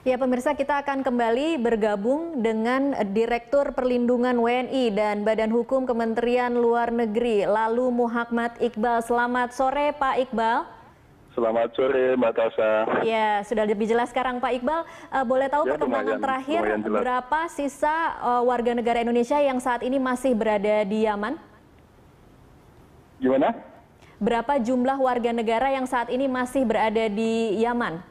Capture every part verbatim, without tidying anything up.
Ya pemirsa, kita akan kembali bergabung dengan Direktur Perlindungan W N I dan Badan Hukum Kementerian Luar Negeri, Lalu Muhammad Iqbal. Selamat sore Pak Iqbal. Selamat sore Mbak Tasha. Ya, sudah lebih jelas sekarang Pak Iqbal. Uh, boleh tahu ya, perkembangan lumayan, terakhir lumayan berapa sisa uh, warga negara Indonesia yang saat ini masih berada di Yaman? Gimana? Berapa jumlah warga negara yang saat ini masih berada di Yaman?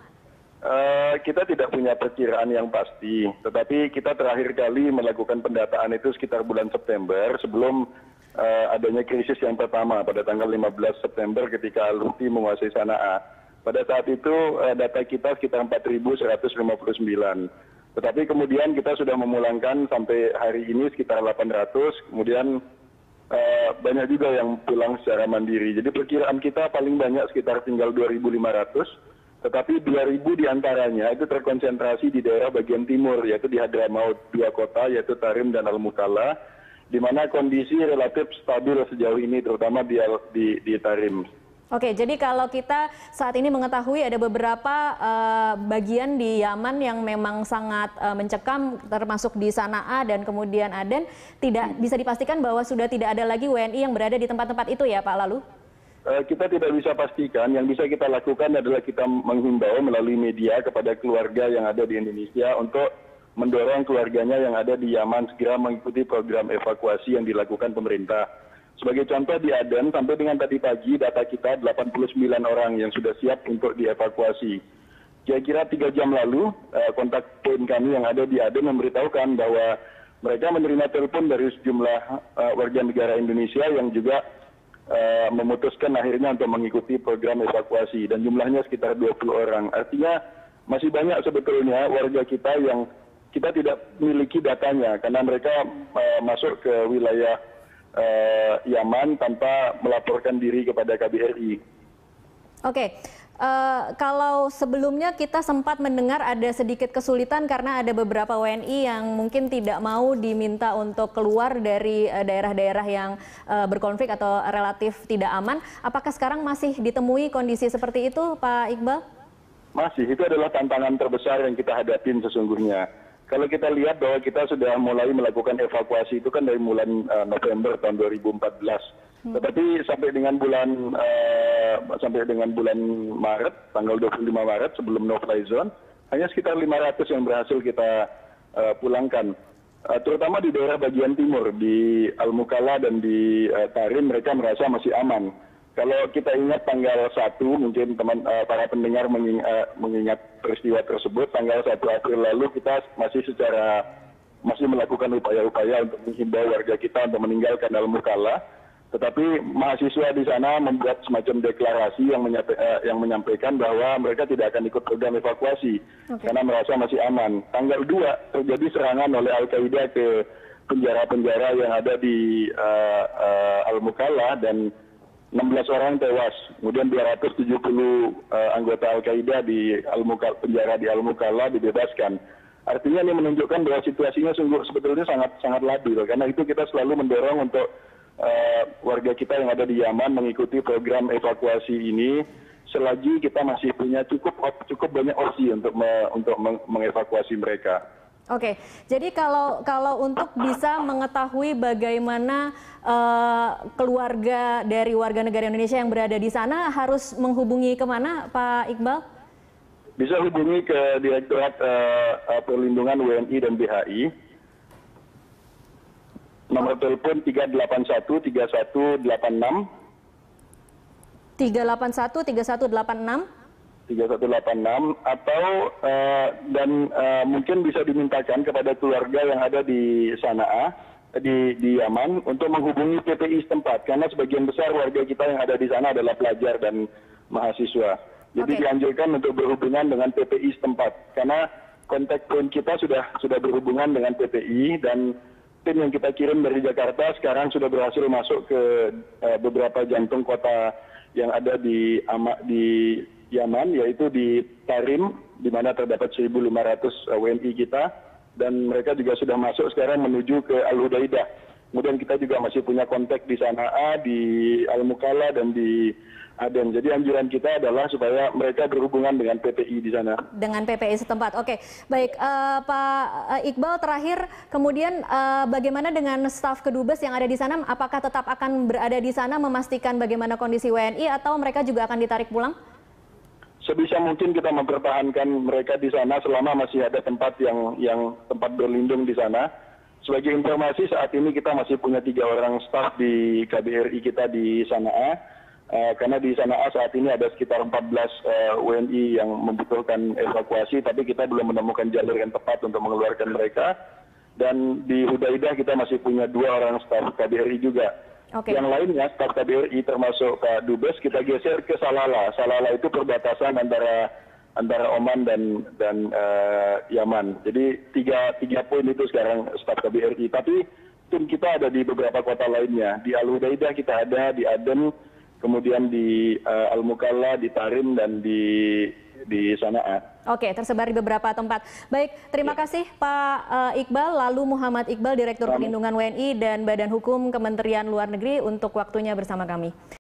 Uh, kita tidak punya perkiraan yang pasti, tetapi kita terakhir kali melakukan pendataan itu sekitar bulan September sebelum uh, adanya krisis yang pertama pada tanggal lima belas September ketika Al-Houthi menguasai Sana'a. Pada saat itu uh, data kita sekitar empat ribu seratus lima puluh sembilan, tetapi kemudian kita sudah memulangkan sampai hari ini sekitar delapan ratus, kemudian uh, banyak juga yang pulang secara mandiri. Jadi perkiraan kita paling banyak sekitar tinggal dua ribu lima ratus. Tetapi dua ribu diantaranya itu terkonsentrasi di daerah bagian timur, yaitu di Hadramaut, dua kota, yaitu Tarim dan Al-Mukalla, di mana kondisi relatif stabil sejauh ini, terutama di, di, di Tarim. Oke, jadi kalau kita saat ini mengetahui ada beberapa uh, bagian di Yaman yang memang sangat uh, mencekam, termasuk di Sana'a dan kemudian Aden, tidak bisa dipastikan bahwa sudah tidak ada lagi W N I yang berada di tempat-tempat itu ya Pak Lalu? Kita tidak bisa pastikan, yang bisa kita lakukan adalah kita menghimbau melalui media kepada keluarga yang ada di Indonesia untuk mendorong keluarganya yang ada di Yaman segera mengikuti program evakuasi yang dilakukan pemerintah. Sebagai contoh di Aden, sampai dengan tadi pagi data kita delapan puluh sembilan orang yang sudah siap untuk dievakuasi. Kira-kira tiga jam lalu, kontak poin kami yang ada di Aden memberitahukan bahwa mereka menerima telepon dari sejumlah warga negara Indonesia yang juga Uh, memutuskan akhirnya untuk mengikuti program evakuasi dan jumlahnya sekitar dua puluh orang. Artinya masih banyak sebetulnya warga kita yang kita tidak miliki datanya karena mereka uh, masuk ke wilayah uh, Yaman tanpa melaporkan diri kepada K B R I. Oke. Uh, kalau sebelumnya kita sempat mendengar ada sedikit kesulitan karena ada beberapa W N I yang mungkin tidak mau diminta untuk keluar dari daerah-daerah uh, yang uh, berkonflik atau relatif tidak aman. Apakah sekarang masih ditemui kondisi seperti itu, Pak Iqbal? Masih, itu adalah tantangan terbesar yang kita hadapin sesungguhnya. Kalau kita lihat bahwa kita sudah mulai melakukan evakuasi itu kan dari bulan uh, November tahun dua ribu empat belas. Hmm. Tetapi sampai dengan bulan uh, sampai dengan bulan Maret, tanggal dua puluh lima Maret sebelum no-fly zone, hanya sekitar lima ratus yang berhasil kita uh, pulangkan. Uh, terutama di daerah bagian timur, di Al-Mukalla dan di uh, Tarim mereka merasa masih aman. Kalau kita ingat tanggal satu, mungkin teman uh, para pendengar menging, uh, mengingat peristiwa tersebut, tanggal satu April lalu kita masih secara masih melakukan upaya-upaya untuk menghimbau warga kita untuk meninggalkan Al-Mukalla. Tetapi mahasiswa di sana membuat semacam deklarasi yang, menyampa, uh, yang menyampaikan bahwa mereka tidak akan ikut program evakuasi okay. karena merasa masih aman. Tanggal dua terjadi serangan oleh Al-Qaeda ke penjara-penjara yang ada di uh, uh, Al-Mukalla dan enam belas orang tewas. Kemudian dua ratus tujuh puluh uh, anggota Al-Qaeda di Al-Mukalla, penjara di Al-Mukalla dibebaskan. Artinya ini menunjukkan bahwa situasinya sungguh sebetulnya sangat sangat labil. Karena itu kita selalu mendorong untuk Uh, warga kita yang ada di Yaman mengikuti program evakuasi ini selagi kita masih punya cukup cukup banyak opsi untuk me, untuk meng, mengevakuasi mereka. Oke, jadi kalau kalau untuk bisa mengetahui bagaimana uh, keluarga dari warga negara Indonesia yang berada di sana harus menghubungi kemana, Pak Iqbal? Bisa hubungi ke Direktorat uh, Perlindungan W N I dan B H I. Nomor telepon tiga delapan satu tiga satu delapan enam. tiga delapan satu tiga satu delapan enam. tiga satu delapan enam atau uh, dan uh, mungkin bisa dimintakan kepada keluarga yang ada di Sana'a, di di Yaman untuk menghubungi P P I setempat karena sebagian besar warga kita yang ada di sana adalah pelajar dan mahasiswa. Jadi okay. dianjurkan untuk berhubungan dengan P P I setempat karena kontak point kita sudah sudah berhubungan dengan P P I dan tim yang kita kirim dari Jakarta sekarang sudah berhasil masuk ke uh, beberapa jantung kota yang ada di Ama, di Yaman, yaitu di Tarim, di mana terdapat seribu lima ratus W N I kita, dan mereka juga sudah masuk sekarang menuju ke Al-Hudaidah. Kemudian kita juga masih punya kontak di Sana'a, di Al-Mukalla, dan di Aden. Jadi anjuran kita adalah supaya mereka berhubungan dengan P P I di sana. Dengan P P I setempat. Oke, baik uh, Pak Iqbal, terakhir kemudian uh, bagaimana dengan staf kedubes yang ada di sana? Apakah tetap akan berada di sana memastikan bagaimana kondisi W N I atau mereka juga akan ditarik pulang? Sebisa mungkin kita mempertahankan mereka di sana selama masih ada tempat yang yang tempat berlindung di sana. Sebagai informasi, saat ini kita masih punya tiga orang staf di K B R I kita di Sana'a. Uh, karena di Sana'a saat ini ada sekitar empat belas uh, W N I yang membutuhkan evakuasi, tapi kita belum menemukan jalur yang tepat untuk mengeluarkan mereka. Dan di Hudaidah kita masih punya dua orang staf K B R I juga. Okay. Yang lainnya staf K B R I termasuk Pak Dubes kita geser ke Salalah. Salalah itu perbatasan antara antara Oman dan dan uh, Yaman. Jadi tiga tiga poin itu sekarang staf K B R I. Tapi tim kita ada di beberapa kota lainnya. Di Al Hudaidah kita ada, di Aden, kemudian di uh, Al Mukalla, di Tarim, dan di di Sana'a. Oke, tersebar di beberapa tempat. Baik, terima ya. kasih Pak uh, Iqbal, lalu Muhammad Iqbal, Direktur Perlindungan W N I dan Badan Hukum Kementerian Luar Negeri untuk waktunya bersama kami.